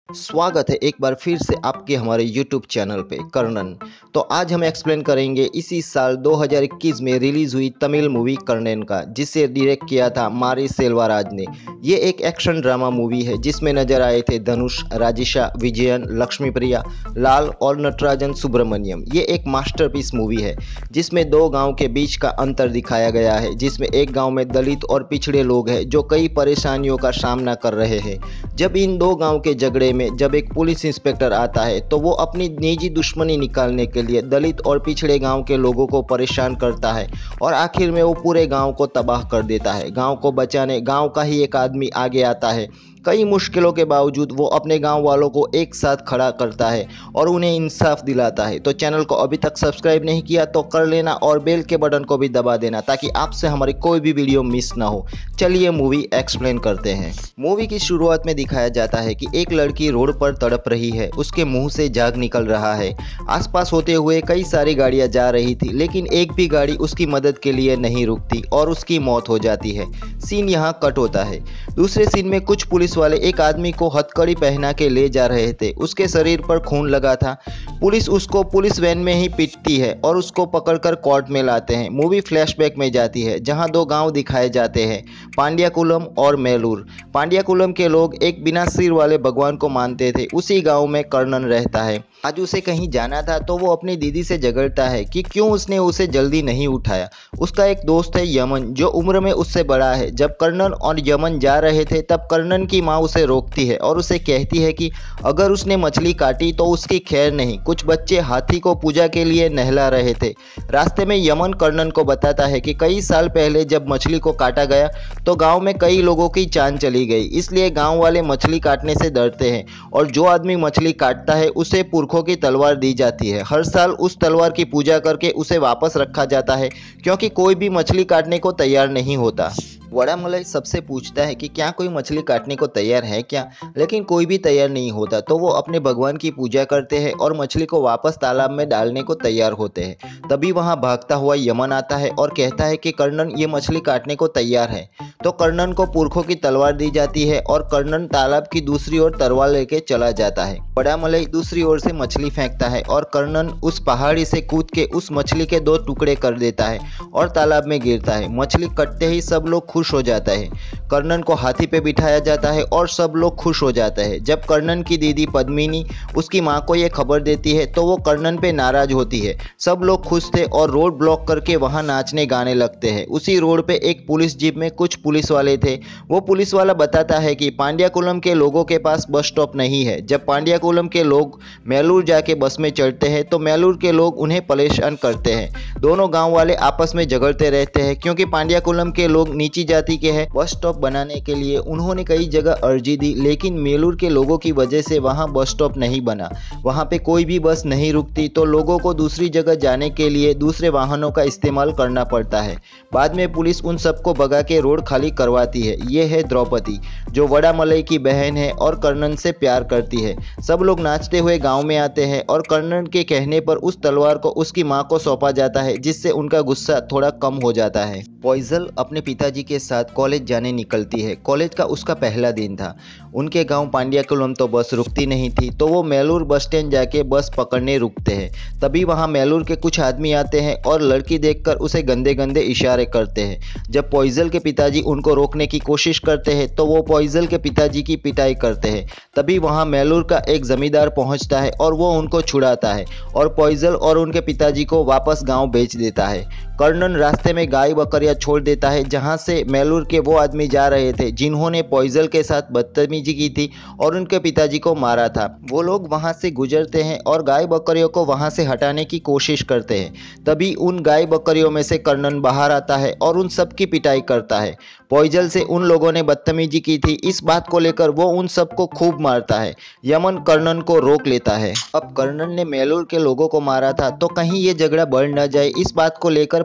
स्वागत है एक बार फिर से आपके हमारे YouTube चैनल पे कर्णन। तो आज हम एक्सप्लेन करेंगे इसी साल 2021 में रिलीज हुई तमिल मूवी कर्णन का, जिसे डायरेक्ट किया था मारी सेल्वराज ने। ये एक एक्शन ड्रामा मूवी है जिसमें नजर आए थे धनुष, राजिशा, विजयन, लक्ष्मी प्रिया, लाल और नटराजन सुब्रमण्यम। ये एक मास्टरपीस मूवी है जिसमें दो गांव के बीच का अंतर दिखाया गया है, जिसमें एक गांव में दलित और पिछड़े लोग हैं जो कई परेशानियों का सामना कर रहे हैं। जब इन दो गांव के झगड़े में जब एक पुलिस इंस्पेक्टर आता है तो वो अपनी निजी दुश्मनी निकालने के लिए दलित और पिछड़े गांव के लोगों को परेशान करता है और आखिर में वो पूरे गांव को तबाह कर देता है। गांव को बचाने गांव का ही एक आदमी आगे आता है। कई मुश्किलों के बावजूद वो अपने गांव वालों को एक साथ खड़ा करता है और उन्हें इंसाफ दिलाता है। तो चैनल को अभी तक सब्सक्राइब नहीं किया तो कर लेना और बेल के बटन को भी दबा देना ताकि आपसे हमारी कोई भी वीडियो मिस ना हो। चलिए मूवी एक्सप्लेन करते हैं। मूवी की शुरुआत में दिखाया जाता है कि एक लड़की रोड पर तड़प रही है, उसके मुंह से झाग निकल रहा है। आसपास होते हुए कई सारी गाड़ियां जा रही थी लेकिन एक भी गाड़ी उसकी मदद के लिए नहीं रुकती और उसकी मौत हो जाती है। सीन यहाँ कट होता है। दूसरे सीन में कुछ पुलिस वाले एक आदमी को हथकड़ी पहना के ले जा रहे थे। उसके शरीर पर खून लगा था। पुलिस उसको पुलिस वैन में ही पीटती है और उसको पकड़कर कोर्ट में लाते हैं। मूवी फ्लैशबैक में जाती है जहां दो गांव दिखाए जाते हैं, पांड्याकुलम और मेलूर। पांड्याकुलम के लोग एक बिना सिर वाले भगवान को मानते थे। उसी गांव में कर्णन रहता है। आज उसे कहीं जाना था तो वो अपनी दीदी से झगड़ता है कि क्यों उसने उसे जल्दी नहीं उठाया। उसका एक दोस्त है यमन जो उम्र में उससे बड़ा है। जब कर्णन और यमन जा रहे थे तब कर्णन की माँ उसे रोकती है और उसे कहती है कि अगर उसने मछली काटी तो उसकी खैर नहीं। कुछ बच्चे हाथी को पूजा के लिए नहला रहे थे। रास्ते में यमन कर्णन को बताता है कि कई साल पहले जब मछली को काटा गया तो गांव में कई लोगों की जान चली गई, इसलिए गांव वाले मछली काटने से डरते हैं और जो आदमी मछली काटता है उसे पुरखों की तलवार दी जाती है। हर साल उस तलवार की पूजा करके उसे वापस रखा जाता है क्योंकि कोई भी मछली काटने को तैयार नहीं होता। वड़ामलई सबसे पूछता है कि क्या कोई मछली काटने को तैयार है क्या, लेकिन कोई भी तैयार नहीं होता। तो वो अपने भगवान की पूजा करते हैं और मछली को वापस तालाब में डालने को तैयार होते हैं। तभी वहां भागता हुआ यमन आता है और कहता है कि कर्णन ये मछली काटने को तैयार है। तो कर्णन को पुरखों की तलवार दी जाती है और कर्णन तालाब की दूसरी ओर तलवार लेके चला जाता है। वड़ामलई दूसरी ओर से मछली फेंकता है और कर्णन उस पहाड़ी से कूद के उस मछली के दो टुकड़े कर देता है और तालाब में गिरता है। मछली कटते ही सब लोग खुश हो जाता है। कर्णन को हाथी पे बिठाया जाता है और सब लोग खुश हो जाते हैं। जब कर्णन की दीदी पद्मिनी उसकी मां को यह खबर देती है तो वो कर्णन पे नाराज होती है। सब लोग खुश थे और रोड ब्लॉक करके वहां नाचने गाने लगते हैं। उसी रोड पे एक पुलिस जीप में कुछ पुलिस वाले थे। वो पुलिस वाला बताता है कि पांड्याकुलम के लोगों के पास बस स्टॉप नहीं है। जब पांड्याकुलम के लोग मेलूर जाके बस में चढ़ते हैं तो मेलूर के लोग उन्हें परेशान करते हैं। दोनों गांव वाले आपस में झगड़ते रहते हैं क्योंकि पांड्याकुलम के लोग नीची जाति के हैं। बस स्टॉप बनाने के लिए उन्होंने कई जगह अर्जी दी लेकिन मेलूर के लोगों की वजह से वहां बस स्टॉप नहीं बना। वहां पे कोई भी बस नहीं रुकती तो लोगों को दूसरी जगह जाने के लिए दूसरे वाहनों का इस्तेमाल करना पड़ता है। बाद में पुलिस उन सबको भगा के रोड खाली करवाती है। ये है द्रौपदी जो वड़ामलई की बहन है और कर्णन से प्यार करती है। सब लोग नाचते हुए गांव में आते हैं और कर्णन के कहने पर उस तलवार को उसकी मां को सौंपा जाता है जिससे उनका गुस्सा थोड़ा कम हो जाता है। पोइजल अपने पिताजी के साथ कॉलेज जाने निकलती है। कॉलेज का उसका पहला दिन था। उनके गांव पांड्याकुलम तो बस रुकती नहीं थी तो वो मेलूर बस स्टैंड जाके बस पकड़ने रुकते हैं। तभी वहां मेलूर के कुछ आदमी आते हैं और लड़की देखकर उसे गंदे गंदे इशारे करते हैं। जब पोइजल के पिताजी उनको रोकने की कोशिश करते हैं तो वो पोइजल के पिताजी की पिटाई करते हैं। तभी वहां मेलूर का एक जमींदार पहुंचता है और वो उनको छुड़ाता है और पोइजल और उनके पिताजी को वापस गाँव भेज देता है। कर्णन रास्ते में गाय बकरियां छोड़ देता है जहां से मेलूर के वो आदमी जा रहे थे जिन्होंने पोइजल के साथ बदतमीजी की थी और उनके पिताजी को मारा था। वो लोग वहां से गुजरते हैं और गाय बकरियों को वहां से हटाने की कोशिश करते हैं। तभी उन गाय बकरियों में से कर्णन बाहर आता है और उन सब की पिटाई करता है। पोइजल से उन लोगों ने बदतमीजी की थी, इस बात को लेकर वो उन सबको खूब मारता है। यमन कर्णन को रोक लेता है। अब कर्णन ने मेलूर के लोगों को मारा था तो कहीं ये झगड़ा बढ़ न जाए, इस बात को लेकर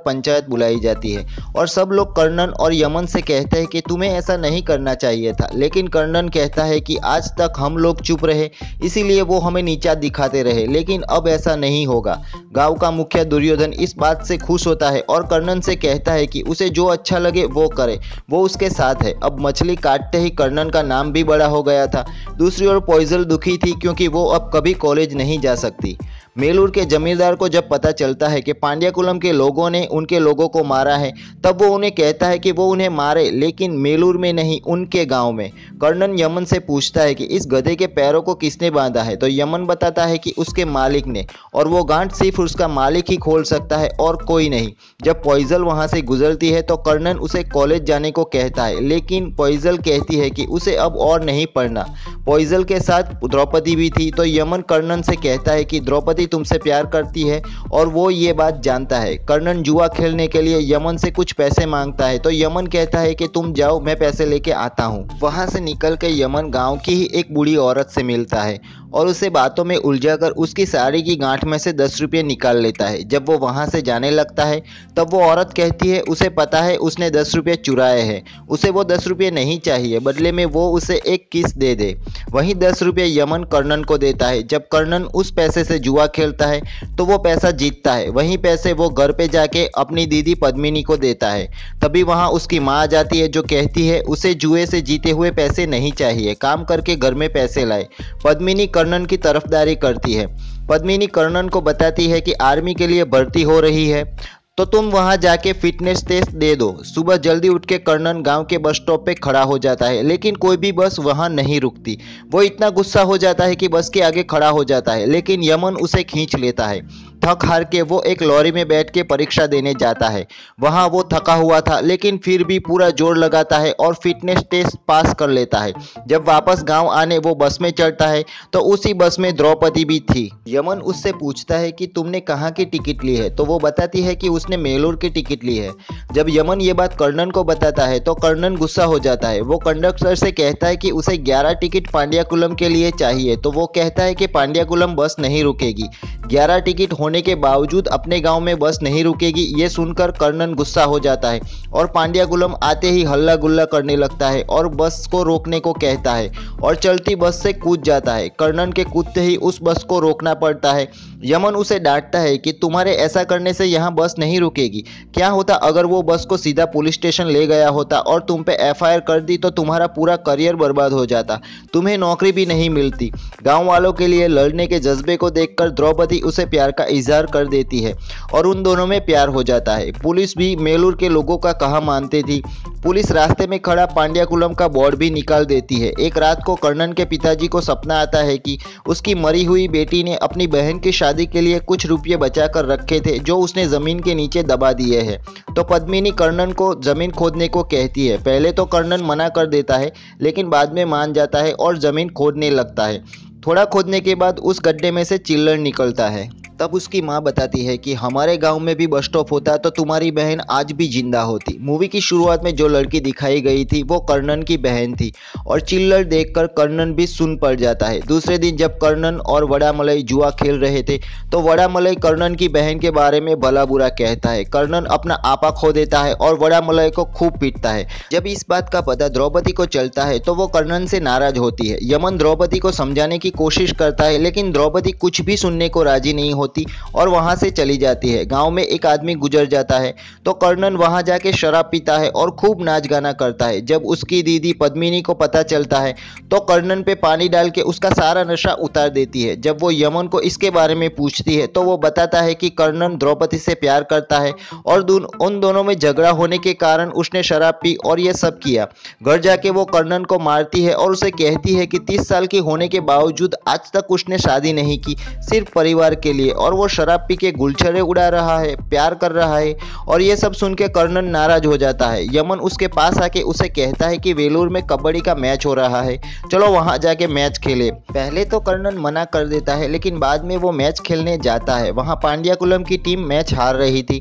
पंचायत बुलाई जाती है और सब लोग कर्णन और यमन से कहते हैं कि तुम्हें ऐसा नहीं करना चाहिए था, लेकिन कर्णन कहता है कि आज तक हम लोग चुप रहे इसीलिए वो हमें नीचा दिखाते रहे, लेकिन अब ऐसा नहीं होगा। गांव का मुखिया दुर्योधन इस बात से खुश होता है और कर्णन से कहता है कि उसे जो अच्छा लगे वो करे, वो उसके साथ है। अब मछली काटते ही कर्णन का नाम भी बड़ा हो गया था। दूसरी ओर पोइजल दुखी थी क्योंकि वो अब कभी कॉलेज नहीं जा सकती। मेलूर के जमींदार को जब पता चलता है कि पांड्याकुलम के लोगों ने उनके लोगों को मारा है, तब वो उन्हें कहता है कि वो उन्हें मारे, लेकिन मेलूर में नहीं, उनके गांव में। कर्णन यमन से पूछता है कि इस गधे के पैरों को किसने बांधा है, तो यमन बताता है कि उसके मालिक ने, और वो गांठ सिर्फ उसका मालिक ही खोल सकता है और कोई नहीं। जब पोइजल वहां से गुजरती है तो कर्णन उसे कॉलेज जाने को कहता है, लेकिन पोइजल कहती है कि उसे अब और नहीं पढ़ना। पोइजल के साथ द्रौपदी भी थी, तो यमन कर्णन से कहता है कि द्रौपदी तुमसे प्यार करती है और वो ये बात जानता है। कर्णन जुआ खेलने के लिए यमन से कुछ पैसे मांगता है, तो यमन कहता है कि तुम जाओ, मैं पैसे लेके आता हूँ। वहां से निकल के यमन गांव की ही एक बूढ़ी औरत से मिलता है और उसे बातों में उलझाकर उसकी साड़ी की गांठ में से 10 रुपये निकाल लेता है। जब वो वहां से जाने लगता है तब वो औरत कहती है उसे पता है उसने 10 रुपये चुराए हैं, उसे वो 10 रुपये नहीं चाहिए, बदले में वो उसे एक किस दे दे। वहीं 10 रुपये यमन कर्णन को देता है। जब कर्णन उस पैसे से जुआ खेलता है तो वो पैसा जीतता है। वहीं पैसे वो घर पे जाके अपनी दीदी पद्मिनी को देता है। तभी वहां उसकी माँ आ जाती है जो कहती है उसे जुए से जीते हुए पैसे नहीं चाहिए, काम करके घर में पैसे लाए। पद्मिनी कर्णन की तरफदारी करती है। पद्मिनी कर्णन को बताती है कि आर्मी के लिए भर्ती हो रही है तो तुम वहां जाके फिटनेस टेस्ट दे दो। सुबह जल्दी उठ के कर्णन गांव के बस स्टॉप पे खड़ा हो जाता है, लेकिन कोई भी बस वहां नहीं रुकती। वो इतना गुस्सा हो जाता है कि बस के आगे खड़ा हो जाता है, लेकिन यमन उसे खींच लेता है। थक हार के वो एक लॉरी में बैठ के परीक्षा देने जाता है। वहां वो थका हुआ था, लेकिन फिर भी पूरा जोर लगाता है और फिटनेस टेस्ट पास कर लेता है। जब वापस गांव आने वो बस में चढ़ता है तो उसी बस में द्रौपदी भी थी। यमन उससे पूछता है कि तुमने कहाँ की टिकट ली है, तो वो बताती है कि उसने मेलूर की टिकट ली है। जब यमन ये बात कर्णन को बताता है तो कर्णन गुस्सा हो जाता है। वो कंडक्टर से कहता है कि उसे 11 टिकट पांड्याकुलम के लिए चाहिए, तो वो कहता है कि पांड्याकुलम बस नहीं रुकेगी। 11 टिकट होने के बावजूद अपने गांव में बस नहीं रुकेगी, ये सुनकर कर्णन गुस्सा हो जाता है और पांड्याकुलम आते ही हल्ला गुल्ला करने लगता है और बस को रोकने को कहता है और चलती बस से कूद जाता है। कर्णन के कूदते ही उस बस को रोकना पड़ता है। यमन उसे डांटता है कि तुम्हारे ऐसा करने से यहाँ बस नहीं रुकेगी। क्या होता अगर वो बस को सीधा पुलिस स्टेशन ले गया होता और तुम पे एफआईआर कर दी तो तुम्हारा पूरा करियर बर्बाद हो जाता, तुम्हें नौकरी भी नहीं मिलती। गांव वालों के लिए लड़ने के जज्बे को देखकर द्रौपदी उसे प्यार का इजहार कर देती है और उन दोनों में प्यार हो जाता है। पुलिस भी मेलूर के लोगों का कहा मानती थी। पुलिस रास्ते में खड़ा पांड्याकुलम का बोर्ड भी निकाल देती है। एक रात को कर्णन के पिताजी को सपना आता है कि उसकी मरी हुई बेटी ने अपनी बहन की शादी के लिए कुछ रुपये बचा कर रखे थे जो उसने जमीन के नीचे दबा दिए हैं। तो पद्मिनी कर्णन को जमीन खोदने को कहती है। पहले तो कर्णन मना कर देता है, लेकिन बाद में मान जाता है और जमीन खोदने लगता है। थोड़ा खोदने के बाद उस गड्ढे में से चिल्लड़ निकलता है। तब उसकी माँ बताती है कि हमारे गांव में भी बस स्टॉप होता तो तुम्हारी बहन आज भी जिंदा होती। मूवी की शुरुआत में जो लड़की दिखाई गई थी वो कर्णन की बहन थी और चिल्लड़ देखकर कर्णन भी सुन पड़ जाता है। दूसरे दिन जब कर्णन और वड़ामलई जुआ खेल रहे थे तो वड़ामलई कर्णन की बहन के बारे में भला बुरा कहता है। कर्णन अपना आपा खो देता है और वड़ामलई को खूब पीटता है। जब इस बात का पता द्रौपदी को चलता है तो वो कर्णन से नाराज होती है। यमन द्रौपदी को समझाने की कोशिश करता है, लेकिन द्रौपदी कुछ भी सुनने को राजी नहीं होती और वहां से चली जाती है। गांव में एक आदमी गुजर जाता है तो कर्णन वहां जाके शराब पीता है और खूब नाच गाना करता है। जब उसकी दीदी पद्मिनी को पता चलता है तो कर्णन पे पानी डाल के उसका सारा नशा उतार देती है। जब वो यमन को इसके बारे में पूछती है तो वो बताता है कि कर्णन द्रौपदी से प्यार करता है और उन दोनों में झगड़ा होने के कारण उसने शराब पी और ये सब किया। घर जाके वो कर्णन को मारती है और उसे कहती है कि 30 साल की होने के बावजूद आज तक उसने शादी नहीं की, सिर्फ परिवार के लिए, और वो शराब पी के गुलछरे उड़ा रहा है, प्यार कर रहा है। और ये सब सुन के कर्णन नाराज हो जाता है। यमन उसके पास आके उसे कहता है कि वेलूर में कबड्डी का मैच हो रहा है, चलो वहां जाके मैच खेले। पहले तो कर्णन मना कर देता है, लेकिन बाद में वो मैच खेलने जाता है। वहां पांड्याकुलम की टीम मैच हार रही थी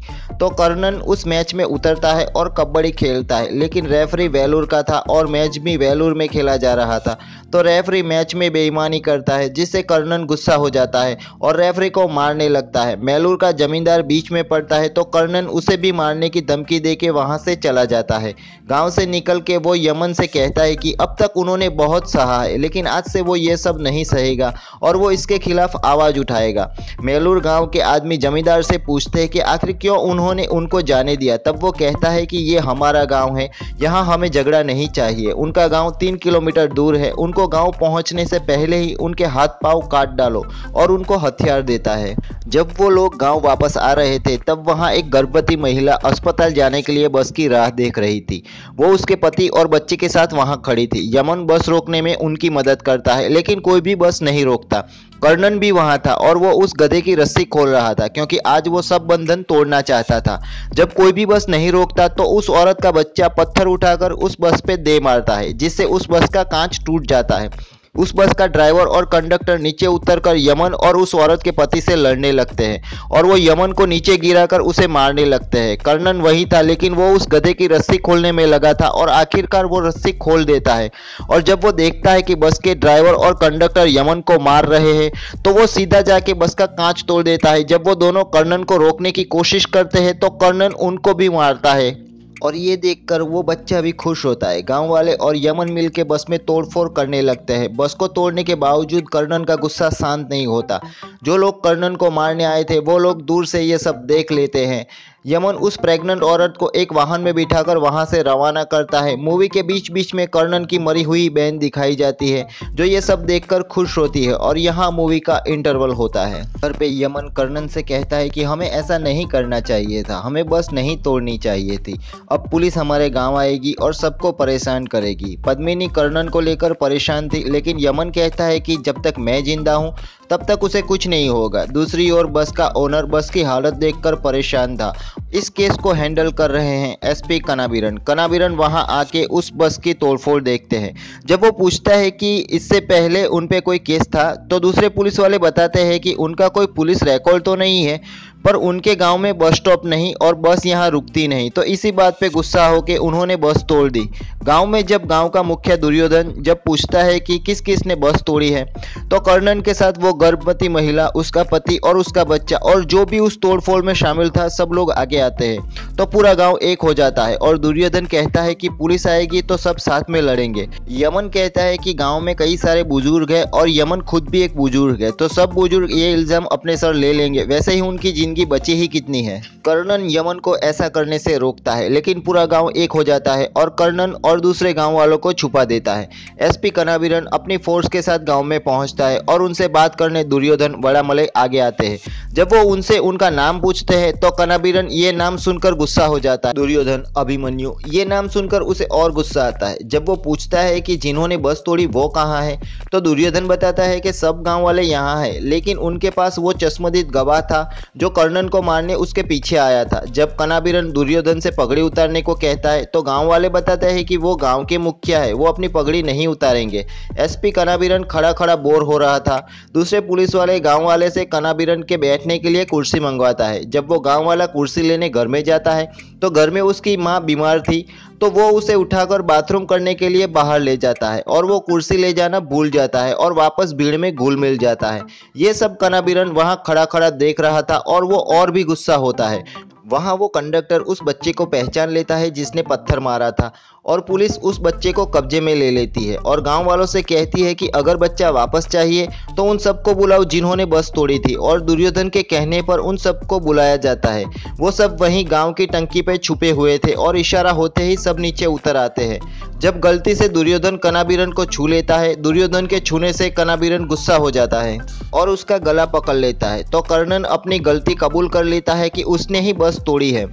तो कर्णन उस मैच में उतरता है और कबड्डी खेलता है, लेकिन रेफरी वेलूर का था और मैच भी वेलूर में खेला जा रहा था। तो रेफरी मैच में बेईमानी करता है, जिससे कर्णन गुस्सा हो जाता है और रेफरी को मारने लगता है। मेलूर का जमींदार बीच में पड़ता है तो कर्णन उसे भी मारने की धमकी देके वहां से चला जाता है। गांव से निकल के वो यमन से कहता है कि अब तक उन्होंने बहुत सहा है, लेकिन आज से वो ये सब नहीं सहेगा और वो इसके खिलाफ आवाज उठाएगा। मेलूर गांव के आदमी जमींदार से पूछते हैं कि आखिर क्यों उन्होंने उनको जाने दिया। तब वो कहता है कि ये हमारा गांव है, यहाँ हमें झगड़ा नहीं चाहिए। उनका गांव 3 किलोमीटर दूर है, उनको गांव पहुंचने से पहले ही उनके हाथ पांव काट डालो, और उनको हथियार देता है। जब वो लोग गांव वापस आ रहे थे तब वहां एक गर्भवती महिला अस्पताल जाने के लिए बस की राह देख रही थी। वो उसके पति और बच्चे के साथ वहां खड़ी थी। यमन बस रोकने में उनकी मदद करता है, लेकिन कोई भी बस नहीं रोकता। कर्णन भी वहां था और वो उस गधे की रस्सी खोल रहा था, क्योंकि आज वो सब बंधन तोड़ना चाहता था। जब कोई भी बस नहीं रोकता तो उस औरत का बच्चा पत्थर उठाकर उस बस पे दे मारता है, जिससे उस बस का कांच टूट जाता है। उस बस का ड्राइवर और कंडक्टर नीचे उतरकर यमन और उस औरत के पति से लड़ने लगते हैं और वो यमन को नीचे गिराकर उसे मारने लगते हैं। कर्णन वही था, लेकिन वो उस गधे की रस्सी खोलने में लगा था और आखिरकार वो रस्सी खोल देता है। और जब वो देखता है कि बस के ड्राइवर और कंडक्टर यमन को मार रहे हैं तो वो सीधा जाके बस का कांच तोड़ देता है। जब वो दोनों कर्णन को रोकने की कोशिश करते हैं तो कर्णन उनको भी मारता है, और ये देखकर वो बच्चा भी खुश होता है। गांव वाले और यमन मिलके बस में तोड़फोड़ करने लगते हैं। बस को तोड़ने के बावजूद कर्णन का गुस्सा शांत नहीं होता। जो लोग कर्णन को मारने आए थे वो लोग दूर से ये सब देख लेते हैं। यमन उस प्रेग्नेंट औरत को एक वाहन में बिठाकर वहां से रवाना करता है। मूवी के बीच बीच में कर्णन की मरी हुई बहन दिखाई जाती है, जो ये सब देखकर खुश होती है, और यहाँ मूवी का इंटरवल होता है। घर पे यमन कर्णन से कहता है कि हमें ऐसा नहीं करना चाहिए था, हमें बस नहीं तोड़नी चाहिए थी। अब पुलिस हमारे गांव आएगी और सबको परेशान करेगी। पद्मिनी कर्णन को लेकर परेशान थी, लेकिन यमन कहता है कि जब तक मैं जिंदा हूँ तब तक उसे कुछ नहीं होगा। दूसरी ओर बस का ओनर बस की हालत देखकर परेशान था। इस केस को हैंडल कर रहे हैं एसपी कनाबीरन। कनाबीरन वहां आके उस बस की तोड़फोड़ देखते हैं। जब वो पूछता है कि इससे पहले उन पे कोई केस था, तो दूसरे पुलिस वाले बताते हैं कि उनका कोई पुलिस रिकॉर्ड तो नहीं है, पर उनके गांव में बस स्टॉप नहीं और बस यहां रुकती नहीं। तो इसी बात पे गुस्सा होकर उन्होंने बस तोड़ दी। गांव में जब गांव का मुखिया दुर्योधन जब पूछता है कि किस किस ने बस तोड़ी है, तो कर्णन के साथ वो गर्भवती महिला, उसका पति और उसका बच्चा और जो भी उस तोड़फोड़ में शामिल था सब लोग आगे आते हैं। तो पूरा गांव एक हो जाता है और दुर्योधन कहता है कि पुलिस आएगी तो सब साथ में लड़ेंगे। यमन कहता है कि गांव में कई सारे बुजुर्ग हैं और यमन खुद भी एक बुजुर्ग है, तो सब बुजुर्ग ये इल्जाम अपने सर ले लेंगे, वैसे ही उनकी जिंदगी बची ही कितनी है। कर्णन यमन को ऐसा करने से रोकता है, लेकिन पूरा गांव एक हो जाता है और कर्णन और दूसरे गांव वालों को छुपा देता है। एसपी कनाबीरन अपनी फोर्स के साथ गांव में पहुंचता है और उनसे बात करने दुर्योधन, बड़ा मलय आगे आते हैं। जब वो उनसे उनका नाम पूछते हैं तो कनाबीरन ये नाम सुनकर गुस्सा हो जाता है। दुर्योधन, अभिमन्यु, ये नाम सुनकर उसे और गुस्सा आता है। जब वो पूछता है कि जिन्होंने बस तोड़ी वो कहाँ है, तो दुर्योधन बताता है कि सब गांव वाले यहाँ है, लेकिन उनके पास वो चश्मदीद गवाह था जो कर्णन को मारने उसके पीछे आया था। जब कनाबीरन दुर्योधन से पगड़ी उतारने को कहता है तो गांव वाले बताते हैं कि वो गांव के मुखिया है, वो अपनी पगड़ी नहीं उतारेंगे। एसपी कनाबीरन खड़ा खड़ा बोर हो रहा था। दूसरे पुलिस वाले गांव वाले से कनाबीरन के बैठने के लिए कुर्सी मंगवाता है। जब वो गांव वाला कुर्सी लेने घर में जाता है तो घर में उसकी मां बीमार थी, तो वो उसे उठाकर बाथरूम करने के लिए बाहर ले जाता है और वो कुर्सी ले जाना भूल जाता है और वापस भीड़ में घुल मिल जाता है। ये सब कनाबीरन वहां खड़ा खड़ा देख रहा था और वो और भी गुस्सा होता है। वहां वो कंडक्टर उस बच्चे को पहचान लेता है जिसने पत्थर मारा था, और पुलिस उस बच्चे को कब्जे में ले लेती है और गांव वालों से कहती है कि अगर बच्चा वापस चाहिए तो उन सबको बुलाओ जिन्होंने बस तोड़ी थी, और दुर्योधन के कहने पर उन सबको बुलाया जाता है। वो सब वहीं गांव की टंकी पे छुपे हुए थे और इशारा होते ही सब नीचे उतर आते हैं। जब गलती से दुर्योधन कनाबीरन को छू लेता है, दुर्योधन के छूने से कनाबीरन गुस्सा हो जाता है और उसका गला पकड़ लेता है। तो कर्णन अपनी गलती कबूल कर लेता है कि उसने ही बस तोड़ी है।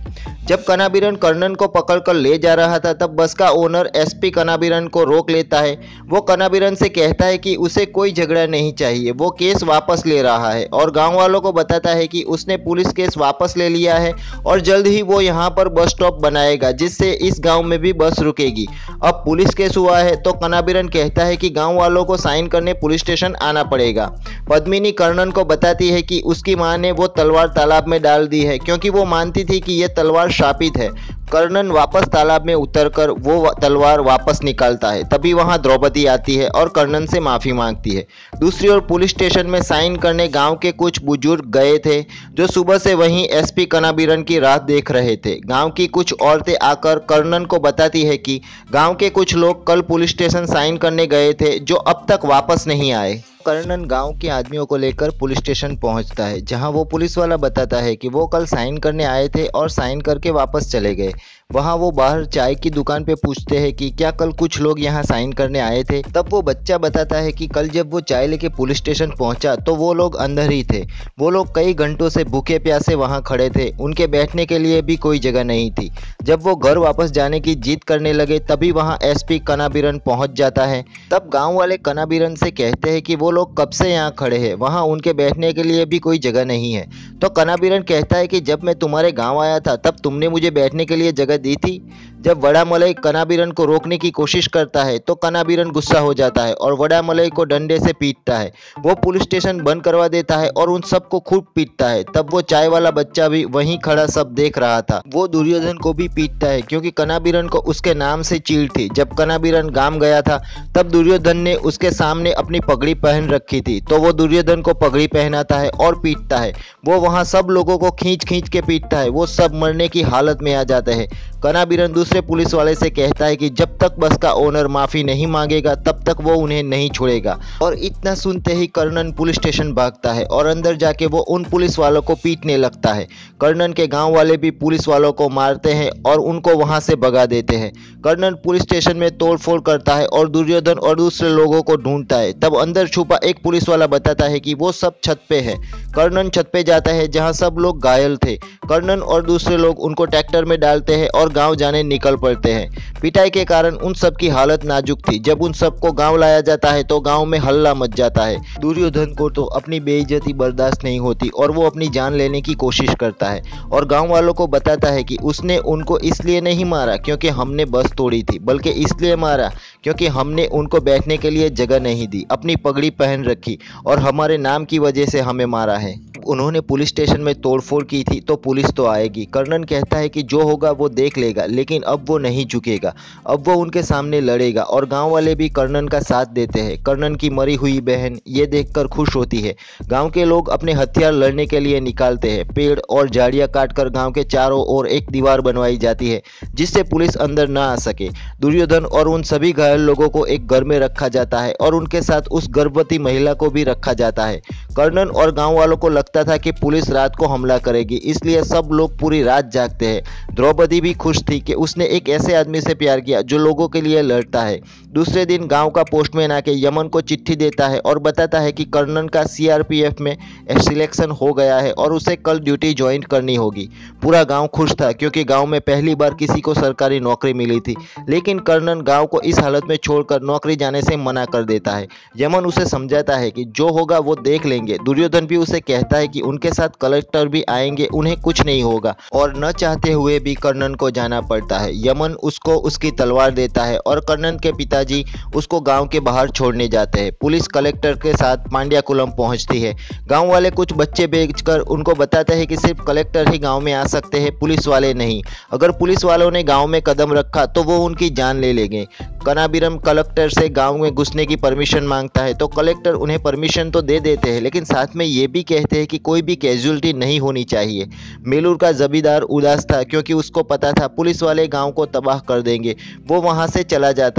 जब कनाबीरन कर्नन को पकड़कर ले जा रहा था तब बस का ओनर एसपी कनाबीरन को रोक लेता है। वो कनाबीरन से कहता है कि उसे कोई झगड़ा नहीं चाहिए, वो केस वापस ले रहा है और गांव वालों को बताता है कि उसने पुलिस केस वापस ले लिया है और जल्द ही वो यहाँ पर बस स्टॉप बनाएगा जिससे इस गांव में भी बस रुकेगी। अब पुलिस केस हुआ है तो कनाबीरन कहता है कि गांव वालों को साइन करने पुलिस स्टेशन आना पड़ेगा। पद्मिनी कर्नन को बताती है कि उसकी मां ने वो तलवार तालाब में डाल दी है क्योंकि वो मानती थी कि यह तलवार शापित है। कर्नन वापस तालाब में उतरकर वो तलवार वापस निकालता है। तभी वहां द्रौपदी आती है और कर्नन से माफी मांगती है। दूसरी ओर पुलिस स्टेशन में साइन करने गांव के कुछ बुजुर्ग गए थे जो सुबह से वहीं एसपी कनाबीरन की राह देख रहे थे। गांव की कुछ औरतें आकर कर्नन को बताती है कि गांव के कुछ लोग कल पुलिस स्टेशन साइन करने गए थे जो अब तक वापस नहीं आए। कर्नन गांव के आदमियों को लेकर पुलिस स्टेशन पहुंचता है जहां वो पुलिस वाला बताता है कि वो कल साइन करने आए थे और साइन करके वापस चले गए। वहां वो बाहर चाय की दुकान पे पूछते हैं कि क्या कल कुछ लोग यहां साइन करने आए थे। तब वो बच्चा बताता है कि कल जब वो चाय लेके पुलिस स्टेशन पहुंचा तो वो लोग अंदर ही थे। वो लोग कई घंटों से भूखे प्यासे वहां खड़े थे, उनके बैठने के लिए भी कोई जगह नहीं थी। जब वो घर वापस जाने की जिद करने लगे तभी वहां एसपी कनाबीरन पहुंच जाता है। तब गाँव वाले कनाबीरन से कहते हैं कि वो लोग कब से यहाँ खड़े हैं, वहाँ उनके बैठने के लिए भी कोई जगह नहीं है। तो कनाबीरन कहता है कि जब मैं तुम्हारे गांव आया था तब तुमने मुझे बैठने के लिए जगह दी थी। जब वड़ामलई कनाबीरन को रोकने की कोशिश करता है तो कनाबीरन गुस्सा हो जाता है और वड़ामलई को डंडे से पीटता है। वो पुलिस स्टेशन बंद करवा देता है और उन सबको खूब पीटता है। तब वो चाय वाला बच्चा भी वहीं खड़ा सब देख रहा था। वो दुर्योधन को भी पीटता है क्योंकि कनाबीरन को उसके नाम से चीड़ थी। जब कनाबीरन गांव गया था तब दुर्योधन ने उसके सामने अपनी पगड़ी पहन रखी थी तो वो दुर्योधन को पगड़ी पहनाता है और पीटता है। वो वहाँ सब लोगों को खींच खींच के पीटता है। वो सब मरने की हालत में आ जाते हैं। कनाबीरन दूसरे पुलिस वाले से कहता है कि जब तक बस का ओनर माफी नहीं मांगेगा तब तक वो उन्हें नहीं छोड़ेगा। और इतना सुनते ही कर्नन पुलिस स्टेशन भागता है और अंदर जाके वो उन पुलिस वालों को पीटने लगता है। कर्नन के गांव वाले भी पुलिस वालों को मारते हैं और उनको वहां से भगा देते हैं। कर्नन पुलिस स्टेशन में तोड़फोड़ करता है और दुर्योधन और दूसरे लोगों को ढूंढता है। तब अंदर छुपा एक पुलिस वाला बताता है कि वो सब छत पे है। कर्नन छत पे जाता है जहां सब लोग घायल थे। कर्नन और दूसरे लोग उनको ट्रैक्टर में डालते हैं और गांव जाने निकल पड़ते हैं। पिटाई के कारण उन सब की हालत नाजुक थी। जब उन सबको गांव लाया जाता है तो गांव में हल्ला मच जाता है। दुर्योधन को तो अपनी बेइज्जती बर्दाश्त नहीं होती और वो अपनी जान लेने की कोशिश करता है और गांव वालों को बताता है कि उसने उनको इसलिए नहीं मारा क्योंकि हमने बस तोड़ी थी, बल्कि इसलिए मारा क्योंकि हमने उनको बैठने के लिए जगह नहीं दी, अपनी पगड़ी पहन रखी और हमारे नाम की वजह से हमें मारा है। उन्होंने पुलिस स्टेशन में तोड़फोड़ की थी तो पुलिस तो आएगी। कर्नन कहता है कि जो होगा वो देख लेगा, लेकिन अब वो नहीं झुकेगा। अब वो उनके सामने लड़ेगा और गांव वाले भी कर्नन का साथ देते हैं। कर्नन की मरी हुई बहन ये देखकर खुश होती है। गांव के लोग अपने हथियार लड़ने के लिए निकालते हैं। पेड़ और झाड़ियां काटकर गांव के चारों ओर एक दीवार बनवाई जाती है जिससे पुलिस अंदर ना आ सके। दुर्योधन और उन सभी घायल लोगों को एक घर में रखा जाता है और उनके साथ उस गर्भवती महिला को भी रखा जाता है। कर्नन और गांव वालों को लगता था कि पुलिस रात को हमला करेगी, इसलिए सब लोग पूरी रात जागते हैं। द्रौपदी भी खुश थी कि उसने एक ऐसे आदमी से प्यार किया जो लोगों के लिए लड़ता है। दूसरे दिन गांव का पोस्टमैन आके यमन को चिट्ठी देता है और बताता है कि कर्नन का सीआरपीएफ में सिलेक्शन हो गया है और उसे कल ड्यूटी ज्वाइन करनी होगी। पूरा गांव खुश था क्योंकि गांव में पहली बार किसी को सरकारी नौकरी मिली थी, लेकिन कर्नन गांव को इस हालत में छोड़कर नौकरी जाने से मना कर देता है। यमन उसे समझाता है कि जो होगा वो देख लेंगे। दुर्योधन भी उसे कहता है कि उनके साथ कलेक्टर भी आएंगे, उन्हें कुछ नहीं होगा, और न चाहते हुए भी कर्नन को जाना पड़ता है। यमन उसको उसकी तलवार देता है और कर्नन के पिताजी उसको गांव के बाहर छोड़ने जाते हैं। पुलिस कलेक्टर के साथ पांड्याकुलम पहुंचती है। गांव वाले कुछ बच्चे बेचकर उनको बताते हैं कि सिर्फ कलेक्टर ही गांव में आ सकते हैं, पुलिस वाले नहीं। अगर पुलिस वालों ने गांव में कदम रखा तो वो उनकी जान ले लेंगे। कनाबीरन कलेक्टर से गांव में घुसने की परमिशन मांगता है तो कलेक्टर उन्हें परमिशन तो दे देते हैं, लेकिन साथ में ये भी कहते हैं कि कोई भी कैजुअलिटी नहीं होनी चाहिए। मेलूर का जमींदार उदास था क्योंकि उसको पता था पुलिस वाले गांव को तबाह कर देंगे। वो वहां से चला जाता है क्योंकि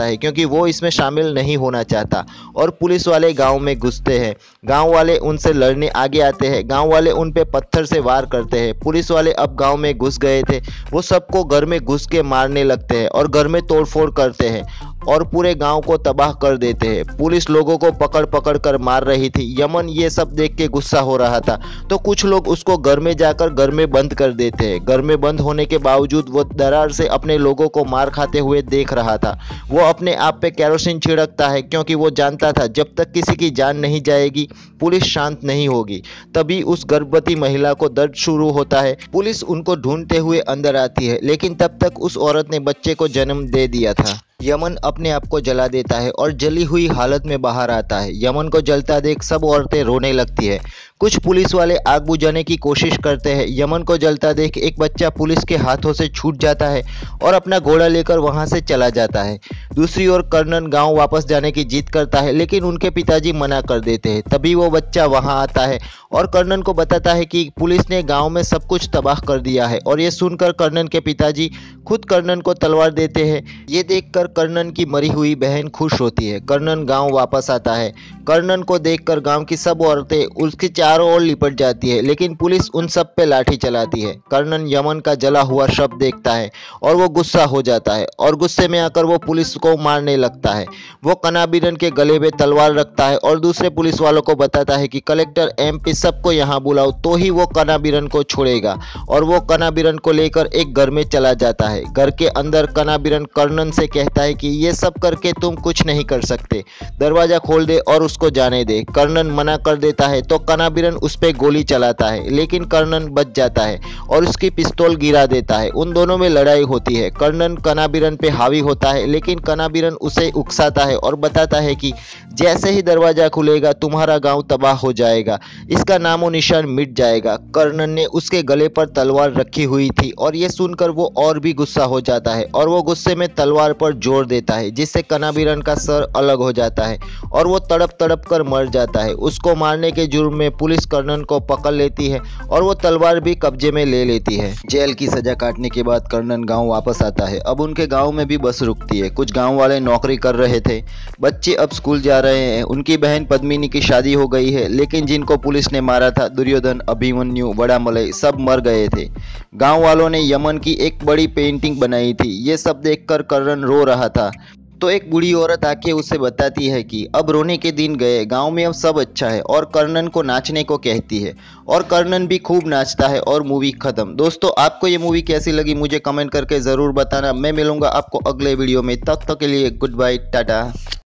वो इसमें शामिल नहीं होना चाहता और पुलिस वाले गांव में घुसते हैं। गांव वाले उनसे लड़ने आगे आते हैं। गांव वाले उन पे पत्थर से वार करते हैं। पुलिस वाले अब गांव में घुस गए थे, वो सबको घर में घुस के मारने लगते हैं और घर में तोड़फोड़ करते हैं और पूरे गांव को तबाह कर देते हैं। पुलिस लोगों को पकड़ पकड़ कर मार रही थी। यमन ये सब देख के गुस्सा हो रहा था, तो कुछ लोग उसको घर में जाकर घर में बंद कर देते हैं। घर में बंद होने के बावजूद वो दरार से अपने लोगों को मार खाते हुए देख रहा था। वो अपने आप पे केरोसिन छिड़कता है, क्योंकि वो जानता था जब तक किसी की जान नहीं जाएगी पुलिस शांत नहीं होगी। तभी उस गर्भवती महिला को दर्द शुरू होता है। पुलिस उनको ढूंढते हुए अंदर आती है, लेकिन तब तक उस औरत ने बच्चे को जन्म दे दिया था। यमन अपने आप को जला देता है और जली हुई हालत में बाहर आता है। यमन को जलता देख सब औरतें रोने लगती है। कुछ पुलिस वाले आग बुझाने की कोशिश करते हैं। यमन को जलता देख एक बच्चा पुलिस के हाथों से छूट जाता है और अपना घोड़ा लेकर वहां से चला जाता है। दूसरी ओर कर्नन गांव वापस जाने की जिद करता है, लेकिन उनके पिताजी मना कर देते हैं। तभी वो बच्चा वहां आता है और कर्नन को बताता है कि पुलिस ने गांव में सब कुछ तबाह कर दिया है। और ये सुनकर कर्नन के पिताजी खुद कर्नन को तलवार देते हैं। ये देखकर कर्नन की मरी हुई बहन खुश होती है। कर्नन गांव वापस आता है। कर्नन को देखकर गांव की सब औरतें उसके चारों ओर लिपट जाती है, लेकिन पुलिस उन सब पे लाठी चलाती है। कर्नन यमन का जला हुआ शव देखता है और वो गुस्सा हो जाता है और गुस्से में आकर वो पुलिस को मारने लगता है। वो कनाबीरन के गले में तलवार रखता है और दूसरे पुलिस वालों को बताता है कि कलेक्टर MP सबको यहाँ बुलाओ, तो ही वो कनाबीरन को छोड़ेगा। और वो कनाबीरन को लेकर एक घर में चला जाता है। घर के अंदर कनाबीरन कर्नन से कहता है कि ये सब करके तुम कुछ नहीं कर सकते, दरवाजा खोल दे और उसको जाने दे। कर्नन मना कर देता है तो कनाबीरन उस पे गोली चलाता है, लेकिन कर्नन बच जाता है और उसकी पिस्तौल गिरा देता है। उन दोनों में लड़ाई होती है। कर्नन कनाबीरन पे हावी होता है, लेकिन कनाबीरन उसे उकसाता है और बताता है कि जैसे ही दरवाजा खुलेगा तुम्हारा गांव तबाह हो जाएगा, इसका नामो निशान मिट जाएगा। कर्नन ने उसके गले पर तलवार रखी हुई थी और ये सुनकर वो और भी गुस्सा हो जाता है और वो गुस्से में तलवार पर जोर देता है, जिससे कनाबीरन का सर अलग हो जाता है और वो तड़प तड़प कर मर जाता है। उसको मारने के जुर्म में पुलिस कर्नन को पकड़ लेती है और वो तलवार भी कब्जे में ले लेती है। जेल की सजा काटने के बाद कर्नन गांव वापस आता है। अब उनके गांव में भी बस रुकती है। कुछ गांव वाले नौकरी कर रहे थे, बच्चे अब स्कूल जा रहे हैं। उनकी बहन पद्मिनी की शादी हो गई है, लेकिन जिनको पुलिस ने मारा था, दुर्योधन, अभिमन्यु, वड़ामलई, सब मर गए थे। गांव वालों ने यमन की एक बड़ी पेंटिंग बनाई थी। ये सब देखकर कर्नन रो रहा था, तो एक बूढ़ी औरत आके उसे बताती है कि अब रोने के दिन गए, गांव में अब सब अच्छा है, और कर्नन को नाचने को कहती है और कर्नन भी खूब नाचता है और मूवी खत्म। दोस्तों, आपको ये मूवी कैसी लगी मुझे कमेंट करके ज़रूर बताना। मैं मिलूंगा आपको अगले वीडियो में, तब तक के लिए गुड बाय, टाटा।